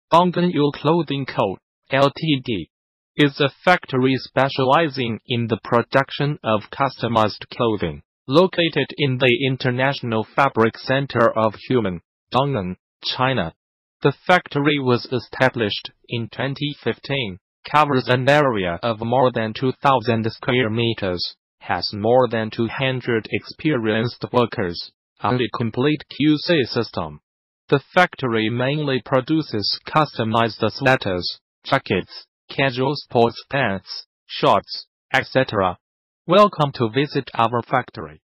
Dongguan Youle Clothing Co., Ltd. is a factory specializing in the production of customized clothing, located in the International Fabric Center of Humen, Dongguan, China. The factory was established in 2015, covers an area of more than 2,000 square meters, has more than 200 experienced workers, and a complete QC system. The factory mainly produces customized sweaters, jackets, casual sports pants, shorts, etc. Welcome to visit our factory.